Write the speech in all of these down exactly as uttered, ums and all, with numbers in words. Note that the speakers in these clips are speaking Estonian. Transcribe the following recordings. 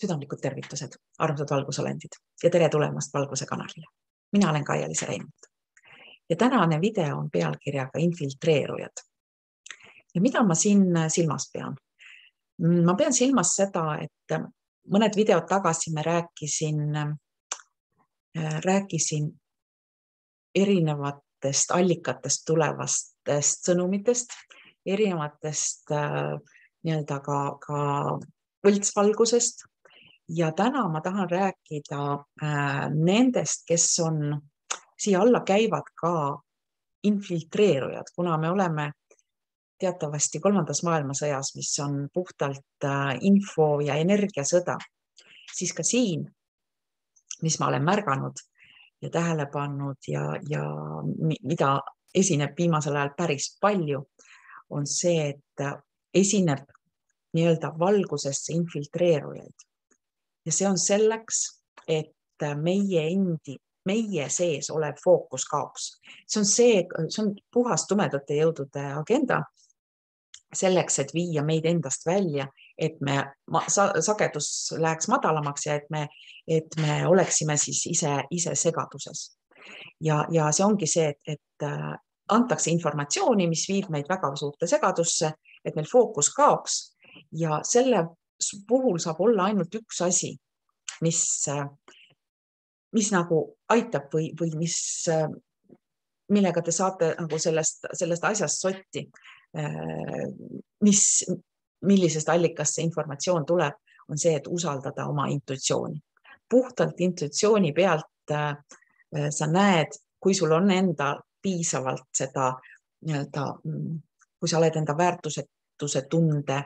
Südamlikud tervitused, armsad valgusolendid ja tere tulemast Valguse kanalile. Mina olen Kaia-Liisa Reinult ja tänane video on pealkirjaga Infiltreerujad. Ja mida ma siin silmas pean? Ma pean silmas seda, et mõned videod tagasi me rääkisin, rääkisin erinevatest allikatest tulevastest sõnumitest, erinevatest nii-öelda ka, ka võltsvalgusest. Ja täna ma tahan rääkida äh, nendest, kes on, siia alla käivad ka infiltreerujad, kuna me oleme teatavasti kolmandas maailmasõjas, mis on puhtalt äh, info- ja energiasõda, siis ka siin, mis ma olen märganud ja tähele pannud ja, ja mida esineb viimasel ajal päris palju, on see, et esineb nii-öelda valgusesse infiltreerujaid. Ja see on selleks, et meie endi, meie sees olev fookus kaoks. See on, see, see on puhas tumedate jõudude agenda selleks, et viia meid endast välja, et me sagedus läheks madalamaks ja et me, et me oleksime siis ise, ise segaduses. Ja, ja see ongi see, et, et antakse informatsiooni, mis viib meid väga suurte segadusse, et meil fookus kaoks ja selle puhul saab olla ainult üks asi, mis, mis nagu aitab või, või mis, millega te saate nagu sellest, sellest asjast sotti, mis, millisest allikast see informatsioon tuleb, on see, et usaldada oma intuitsiooni. Puhtalt intuitsiooni pealt sa näed, kui sul on enda piisavalt seda, nii-öelda, kui sa oled enda väärtusetuse tunde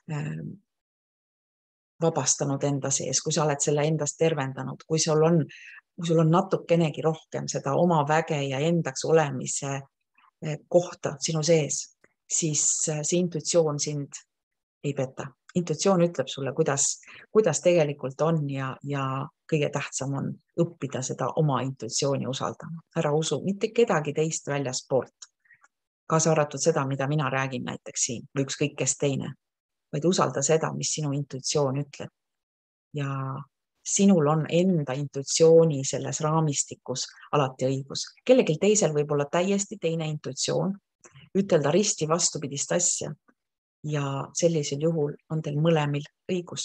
vabastanud enda sees, kui sa oled selle endast tervendanud, kui sul on, kui sul on natukenegi rohkem seda oma väge ja endaks olemise kohta sinu sees, siis see intuitsioon sind ei peta. Intuitsioon ütleb sulle, kuidas, kuidas tegelikult on ja, ja kõige tähtsam on õppida seda oma intuitsiooni usaldama. Ära usu mitte kedagi teist väljaspoolt, kaasa arvatud seda, mida mina räägin näiteks siin või ükskõik kes teine, vaid usalda seda, mis sinu intuitsioon ütleb. Ja sinul on enda intuitsiooni selles raamistikus alati õigus. Kellelgi teisel võib olla täiesti teine intuitsioon, ütelda risti vastupidist asja ja sellisel juhul on teil mõlemil õigus.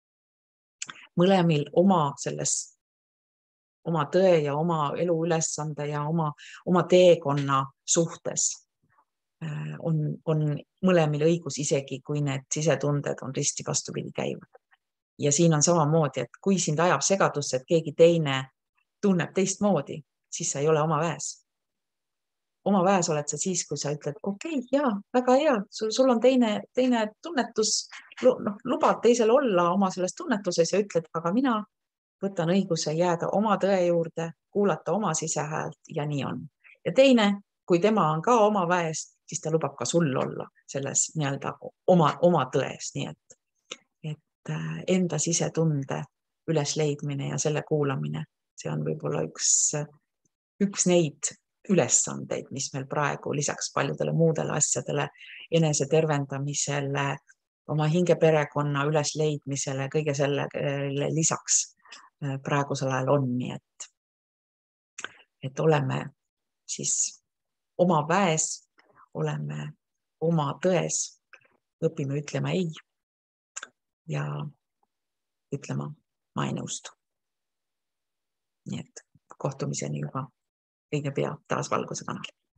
Mõlemil oma selles, oma tõe ja oma eluülesande ja oma, oma teekonna suhtes On, on mõlemil õigus, isegi kui need sisetunded on risti vastupidi käivad. Ja siin on samamoodi, et kui sind ajab segadusse, et keegi teine tunneb teistmoodi, siis sa ei ole oma väes. Oma väes oled sa siis, kui sa ütled, okei, okay, jaa, väga hea, sul, sul on teine, teine tunnetus, no, lubad teisel olla oma selles tunnetuses ja ütled, aga mina võtan õiguse jääda oma tõe juurde, kuulata oma sisehäält ja nii on. Ja teine, kui tema on ka oma väes, siis ta lubab ka sul olla selles nii-öelda oma, oma tões. Nii et, et enda sisetunde ülesleidmine ja selle kuulamine, see on võib-olla üks, üks neid ülesandeid, mis meil praegu lisaks paljudele muudele asjadele, enese tervendamisele, oma hingeperekonna ülesleidmisele, kõige sellele lisaks praegusel ajal on. Nii et, et oleme siis oma väes, oleme oma tões, õpime ütlema ei ja ütlema ma ei nõustu. Nii et kohtumiseni juba õige pea taas Valguse kanal.